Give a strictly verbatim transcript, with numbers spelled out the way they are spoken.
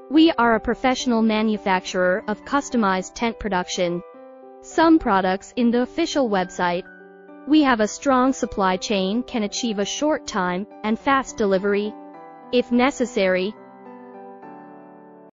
We are a professional manufacturer of customized tent production. Some products in the official website. We have a strong supply chain, can achieve a short time and fast delivery. If necessary,